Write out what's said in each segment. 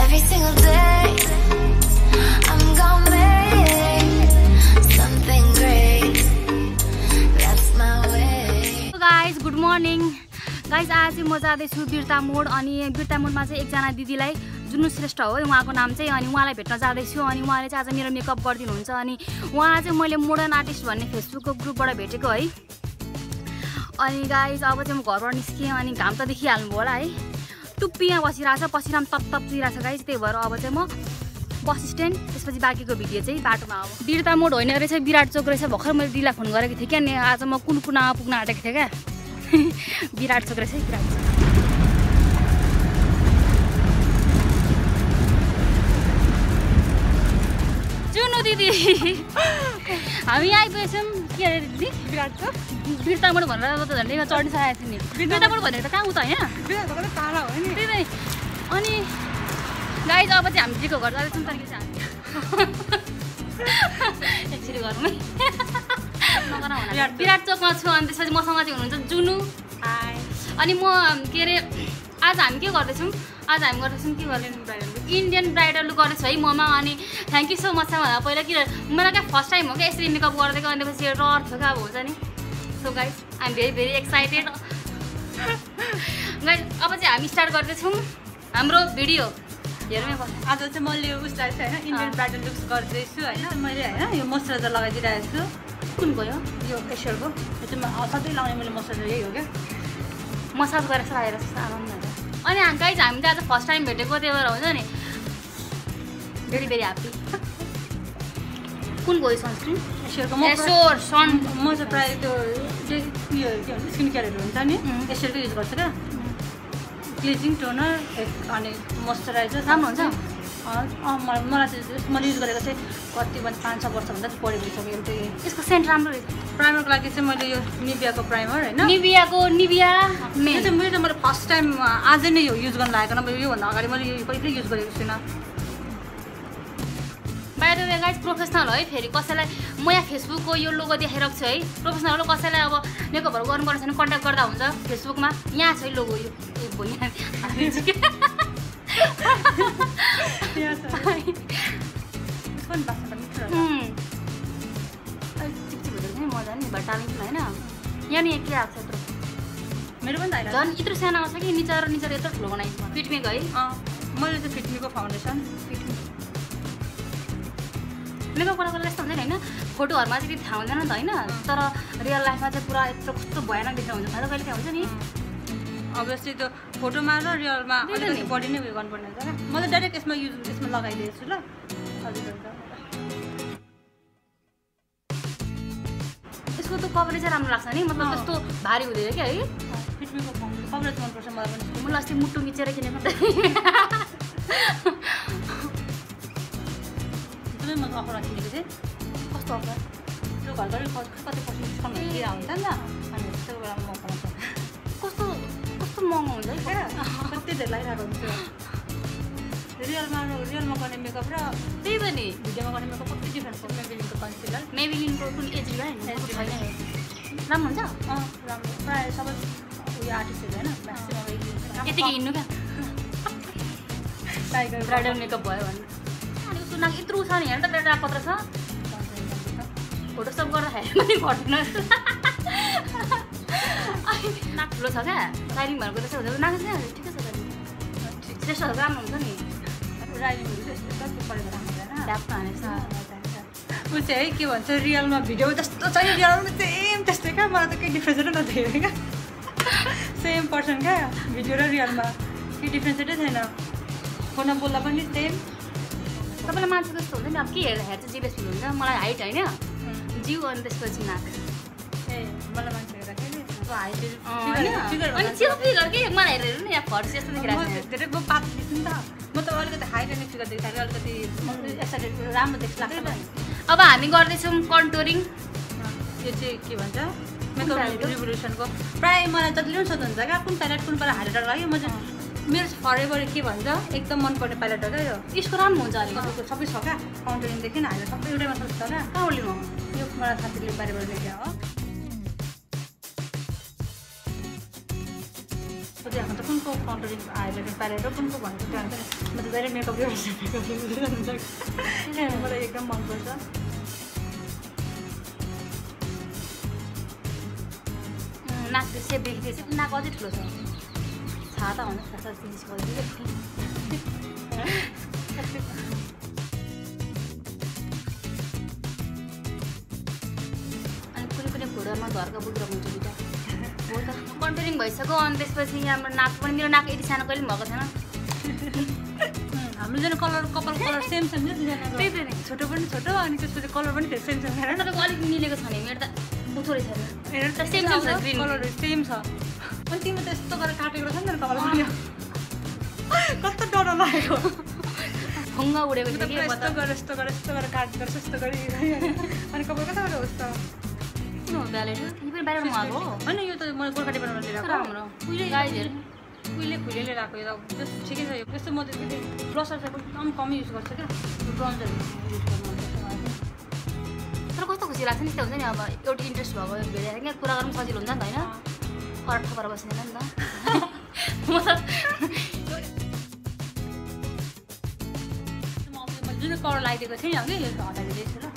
every single day. I'm gonna make something great. That's my way. So guys, good morning. Guys, आज म जाँदैछु बिरता मोड अनि बिरता मोडमा चाहिँ एकजना दिदीलाई जुनु श्रेष्ठ हो उहाँको नाम चाहिँ अनि उहाँलाई भेट्न जाँदैछु अनि उहाँले चाहिँ आज मेरो मेकअप गरिदिनुहुन्छ अनि उहाँलाई चाहिँ मैले मोडर्न आर्टिस्ट भन्ने फेसबुकको ग्रुपबाट भेटेको है। अनि गाइज अब चाहिँ म घरबाट निस्केँ अनि घाम त देखिहाल्नु होला है, टुप्पीमा बसिरहेछ, पसिना तप तपिरहेछ गाइज। त्यही भएर अब चाहिँ म बस स्ट्यान्ड, त्यसपछि बाँकीको भिडियो चाहिँ बाटोमा अब। बिरता मोड होइन रहेछ, विराट चोक रहेछ। भर्खर मैले दिदीलाई फोन गरेको थिएँ क्या, अनि आज म कुन कुनामा पुग्न आँटेको थिएँ क्या। विराट चोक रहेछ, विराट चोक। जुनु दिदी हामी आइपुगेछौँ। के अरे दिदी विराट चोक बिरता मोड भनेर त झन्डै चढ्न सकेको थिएँ नि। बिरता मोड भनेको त कहाँ उता होइन, टाढा हो नि। त्यही त। अनि गाइज अब चाहिँ हामी दिदीको घर जाँदैछौँ। तर एकचोटि घरमै विराट चोकमा छु। अनि त्यसपछि मसँग चाहिँ हुनुहुन्छ जुनु अनि म के अरे आज हामी के गर्दैछौँ, आज हामी गर्दैछौँ के गर्ने इन्डियन ब्राइडल लुक गर्दैछु है ममा। अनि थ्याङ्क यू सो मच भन्दा पहिला कि मलाई क्या फर्स्ट टाइम हो क्या यसरी मेकअप गरिदिएको। अनि त्यसपछि डर थियो क्या, अब हुन्छ नि। So guys I am very very excited. Guys अब चाहिँ हामी स्टार्ट गर्दैछौँ हाम्रो भिडियो। हेरौँ आज चाहिँ मैले उसलाई चाहिँ होइन इन्डियन ब्राइडल लुक्स गर्दैछु होइन। मैले होइन यो मोइस्चराइजर लगाइदिइरहेको छु। कुन गयो यो एसियरको यो चाहिँ सधैँ लगाउने मैले मोइस्चराइजर यही हो क्या, मसाज गरेर लगाएर आराम हुन्छ। अनि गाइज हामी चाहिँ आज फर्स्ट टाइम भेटेको, त्यही भएर हुन्छ नि भेरी भेरी ह्याप्पी। कुन गयो सनस्क्रिन एसियरको म चाहिँ प्रायः त्यो उयो के भन्छ स्किन केयरहरू हुन्छ नि एसियरको युज गर्छु क्या। क्लिजिङ टोनर अनि मोइस्चराइजर राम्रो हुन्छ। मलाई चाहिँ मैले युज गरेको चाहिँ कति भन्छ 5-6 वर्षभन्दा चाहिँ पढेको छ। एउटा यसको सेन्ट राम्रो रहेछ। प्राइमरको लागि चाहिँ मैले यो निभियाको प्राइमर होइन, निभिया यो चाहिँ मैले फर्स्ट टाइम आज नै यो युज गर्न लागेको। नभए योभन्दा अगाडि मैले यो कहिले युज गरेको छुइनँ। बाहिर गाइज प्रोफेसनल है। फेरि कसैलाई म यहाँ फेसबुकको यो लोगो देखाइरहेको छु है, प्रोफेसनल हो। कसैलाई अब मेकअपहरू गर्नुपर्छ भने कन्ट्याक्ट गर्दा हुन्छ फेसबुकमा। यहाँ छ है लोगो यो मजा नि भट्टालिन्छ होइन। यहाँ नि के आएको छ यत्रो, मेरो पनि त झन् यत्रो सानो आउँछ कि निचर यत्रो ठुलो बनाइन्छ। फिटमेक है मैले चाहिँ फिटमीको फाउन्डेसन मेकअप गर्नको लागि यस्तो हुन्छ नि होइन। फोटोहरूमा चाहिँ थाहा हुँदैन नि त होइन, तर रियल लाइफमा चाहिँ पुरा यत्रो कस्तो भयानक देख्न हुन्छ। थाहा कहिले त्यहाँ हुन्छ नि अभियसली त्यो फोटोमा र रियलमा अलिकति बढी नै उयो गर्नुपर्ने हुन्छ क्या। मैले डाइरेक्ट यसमा लगाइदिएको छु ल। यसको त कभरेज चाहिँ राम्रो लाग्छ नि, मतलब त्यस्तो भारी हुँदैन क्या है। फिटमीको कभरेज मनपर्छ मलाई पनि। मलाई अस्ति मुटु मिचेर किनेको त एकदमै मैले अफरमा किनेको थिएँ। कस्तो अफर त्यो घरघरि कति पर्सेन्ट डिस्काउन्ट दिएर हुन्छ नि त। अनि त्यो बेला म पाउँछ कस्तो महँगो हुन्छ है, कति धेरै लगाइरहेको हुन्छ। रियलमा गर्ने मेकअप र त्यही त नि भिडियोमा गर्ने मेकअप कति डिफ्रेन्स छ। मेबिलिनको कन्सिलर मेबिलिनको कुन एजी छैन राम्रो हुन्छ। राम्रो प्रायः सबै उयो आर्टिस्टहरू होइन म्याक्सिमम यतिकै हिँड्नु क्या टाइगर ब्राइडल मेकअप भयो भने। अनि उसको नाक यत्रो छ नि हेर्नु त, बेटा पत्र छ। फोटोसप गर्दाखेरि पनि घट्दैन। नाक ठुलो छ क्या, राइलिङ भएको त्यसो हुन्छ। नाक चाहिँ ठिकै छ श्रेष्ठहरू राम्रो हुन्छ नि। राइलिङहरू त्यस्तो परेको राम्रो हुँदैन। ड्यापमा हानेको ऊ चाहिँ है के भन्छ रियलमा भिडियो जस्तो छ नि, रियलमा सेम त्यस्तै क्या। मलाई त केही डिफ्रेन्सै नदेखेँ क्या, सेम पर्सन क्या भिडियो र रियलमा केही डिफ्रेन्सै छैन। फोनमा बोल्दा पनि सेम। तपाईँलाई मान्छे जस्तो हुन्छ नि, अब के हेर्दाखेरि चाहिँ जेलेस फिल हुन्छ। मलाई हाइट होइन जिउ अनि त्यसपछि नाक। ए मलाई मान्छे हेर्दाखेरि हाइट अनि जिउ फिगर के मलाई हेरेर नि यहाँ फर्स यस्तो देखिरहेको छ। धेरै म पातली छु नि त, म त अलिकति हाइट अनि फिगर देख्दाखेरि अलिकति एक्साइटेड राम्रो देख्छ लाग्छ नि। अब हामी गर्दैछौँ कन्टुरिङ। यो चाहिँ के भन्छ मेकअप रिभोल्युसनको। प्रायः मलाई जतिले पनि सोध्नुहुन्छ क्या कुन प्यालेट कुन पारा हाइलाइटर लाग्यो। म चाहिँ मेरो फरेभर के भन्छ एकदम मनपर्ने प्यालेट हो क्या यो। यसको राम्रो हुन्छ अलिक सबै छ क्या, काउन्टरिङदेखि हाइलाइटर सबै एउटै मात्र छ क्या। कहाँ लिनु यो मलाई साथीले बारेबाट लेख्या हो। कुनको कन्ट्रोलिङ हाइलाइटर प्यालेट र कुनको भनेको त्यो हुन्छ नि म त धेरै मेकअप मलाई एकदम मनपर्छ नाक सेप देखिदिएछ नाक अझै ठुलो छ छाता हुन सासा जिनिस अनि कुनै फोटोमा घरको बुद्ध हुन्छ दुइटा हो त कन्ट्रोलिङ भइसक्यो अनि त्यसपछि हाम्रो नाक पनि मेरो नाक यति सानो कहिले पनि भएको छैन हाम्रो जना कपाल कलर सेम सेम त्यही त नि छोटो पनि छोटो अनि त्यसपछि कलर पनि फेरि सेम सेम हेर न तपाईँको अलिक मिलेको छ नि मेरो त बुथोरै छैन हेर त सेम छ ग्रिन कलर सेम छ अनि तिमी त यस्तो गरेर काटेको रहेछ नि त कपाल पनि कस्तो डर लागेको फुङ्गा उडेको थियो कि यस्तो गरेर काटेको यस्तो गरी अनि कपाल कताबाट होस् त किन हो ब्यालेट तिमी पनि बाहिर मगाएको हो होइन यो त मैले कोलकाताबाट लिएर आएको राम्रो गाइजहरू उहिले खुले लिएर आएको यो त ठिकै छ यो यस्तो म त ब्लसर चाहिँ एकदम कम युज गर्छु क्या यो ब्रन्जर युज गर्नु तर कस्तो खुसी लाग्छ नि त्यस्तो हुन्छ नि अब एउटा इन्ट्रेस्ट भएको भेटेर क्या कुरा गर्नु सजिलो हुन्छ नि त होइन कर ठोकर बस्दैन नि त म त जुन कलर लगाइदिएको थिएँ नि अघि यो हटाइदिँदैछु ल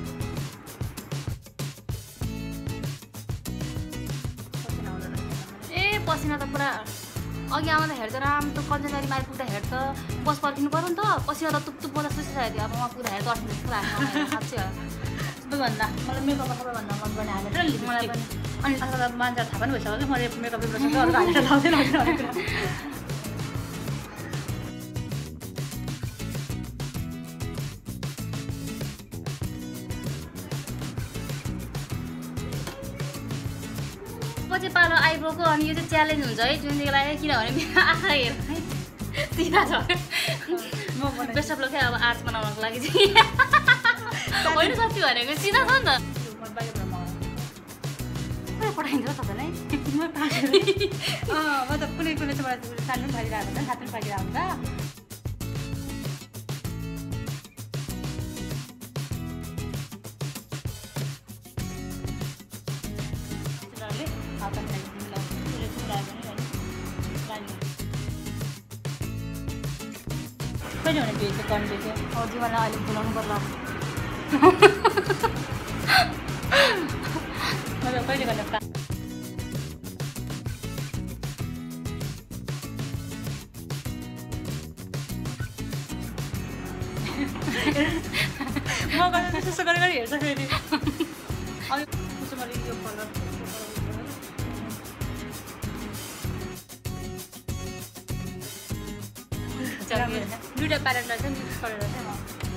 ए पसिना त पुरा अघि आउँदा हेर्दा राम्रो कञ्चनजरीमा आइपुग्दा हेर्छ बस पर्खिनु पऱ्यो नि त पसिना त तुप पर्दा सुसिरहेको थियो अब म पुग्दा हेर्दा अठ्ने जस्तो लाग्छ साँच्चै हो सबैभन्दा मलाई मेकअपमा सबैभन्दा मनपर्ने हालेर मलाई पनि अनि अथवा मान्छे थाहा पनि भइसक्यो कि मैले मेकअप गर्छु अरू हालेर लाउँदैन पछि पालो आइब्रोको अनि यो चाहिँ च्यालेन्ज हुन्छ है जुनदेखि लागि किनभने मेरो आँखा हेर है सिधा छ बेस्ट अफ लक अब आर्ट्स बनाउनको लागि चाहिँ होइन साँच्ची भनेको सिधा छ नि त पठाइन्छ तपाईँलाई मतलब कुनै कुनै चाहिँ मलाई सानो पनि फाइदिरहेको हुन्छ साथी पनि फाइदिरहेको हुन्छ कहिले भने भेज गर्नु थियो जीवनलाई अलिक बोलाउनु पर्ला मतलब कहिले गर्ने म गर्दा त्यस्तो गरेर हेर्छ फेरि अब मैले यो कलर दुइटा प्यारेटलाई चाहिँ मिक्स गरेर चाहिँ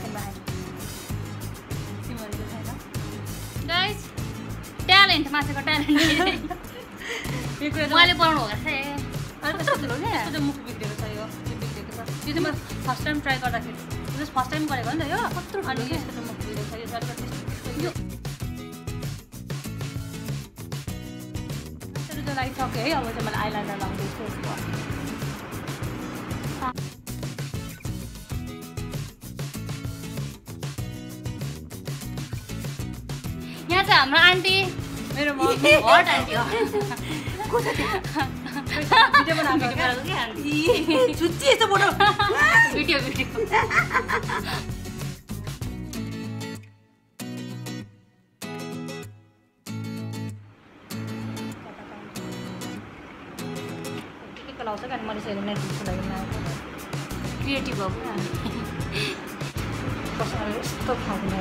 तिमीहरूको छैन गाइज ट्यालेन्ट मान्छेको ट्यालेन्ट यो कुरा उहाँले बनाउनु भएको छ यस्तो चाहिँ मुख बिग्रेको छ यो बिग्रेको छ यो चाहिँ म फर्स्ट टाइम ट्राई गर्दाखेरि फर्स्ट टाइम गरेको नि त यो कत्रो अनि यसको चाहिँ मुख बिग्रेको छ यो चाहिँ लगाइसकेँ है अब चाहिँ मैले आइलाइनर लाउँदैछु यसको यहाँ चाहिँ हाम्रो आन्टी मेरो हट आन्टी हो भिडियो बनाएको क्या छुच्ची यस्तो फोटो भिडियो के लाउँछ क्या मैले चाहिँ नेटफ्लिक्सको लागि क्रिएटिभ हो कसैलाई यस्तो खाँदैन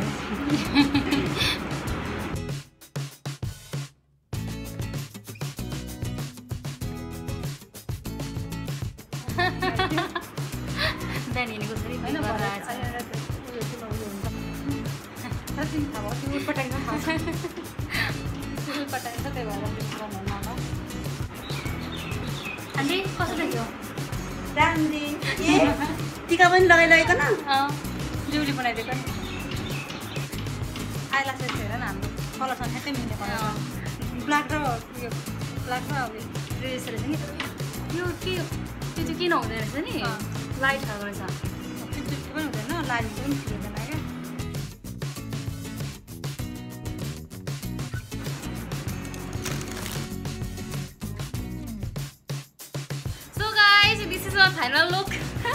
बिहान हिँडेको छोरी होइन पटाइन्छ त्यही भएर आन्टी कस्तो देख्यो टिका पनि लगाइरहेको न जिउली बनाइदिएको नि आइलासेस हेर न हाम्रो कलरसँग ठ्याक्कै मिल्ने कलर ब्ल्याक र उयो ब्ल्याक र ड्रेस रहेछ नि यो के त्यो चाहिँ किन हुँदैन रहेछ नि लाइट खाएको रहेछ चिप्चिप्टी पनि हुँदैन लाइट पनि फिर्दैन क्या सो फाइनल लुक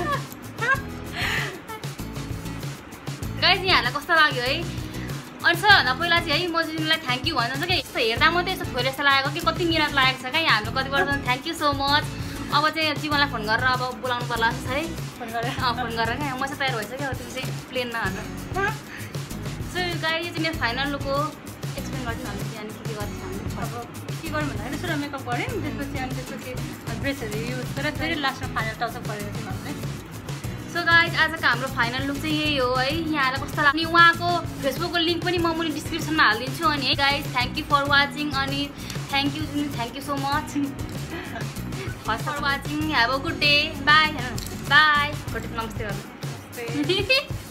गाइस यहाँलाई कस्तो लाग्यो है अनि सबैभन्दा पहिला चाहिँ है म जुनलाई थ्याङ्क यू भन्न कि यस्तो हेर्दा मात्रै यस्तो थोरै जस्तो लागेको कि कति मिहिनेत लागेको छ क्या हाम्रो कति वर्ष थ्याङ्क यू सो मच अब चाहिँ जीवनलाई फोन गरेर अब बोलाउनु पर्ला जस्तो छ है फोन गरेर क्या म चाहिँ तयार भइसक्यो तिमी चाहिँ प्लेनमा हाल्नु सो गाइस यो चाहिँ मेरो फाइनल लुक हो एक्सप्लेन गर्छु हामी चाहिँ अनि के गर्छ अब के गर्नु भन्दाखेरि सुरु मेकअप गऱ्यौँ त्यसपछि ड्रेसहरू युज गरेर फेरि लास्टमा फाइनल टचअप गरेर चाहिँ हामीले सो गाइज आजको हाम्रो फाइनल लुक चाहिँ यही हो है यहाँलाई कस्तो लाग्ने उहाँको फेसबुकको लिङ्क पनि म मुनि डिस्क्रिप्सनमा हालिदिन्छु अनि है guys thank you for watching अनि thank you so much for watching have a good day bye bye नमस्ते